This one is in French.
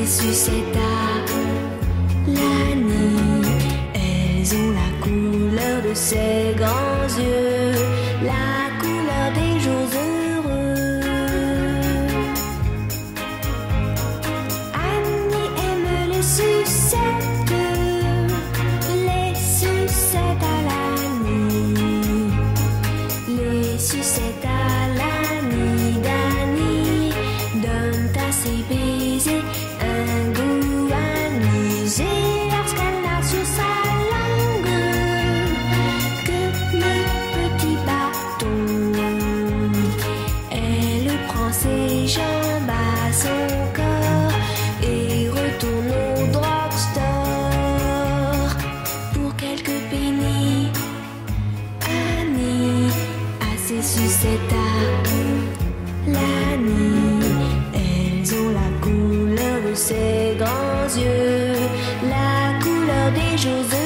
ses sucettes à l'année. Elles ont la couleur de ses grands yeux, la couleur des jours heureux. Annie aime les sucettes à l'année. Les sucettes à l'année d'Annie donnent à ses baisers un goût anisé. Lorsqu'elle a sur sa langue que le petit bâton, elle prend ses jambes à son corps et retourne au drugstore pour quelques pennies. Annie a ses sucettes à l'année. Elles ont la couleur de ses grands yeux, la couleur des jours heureux.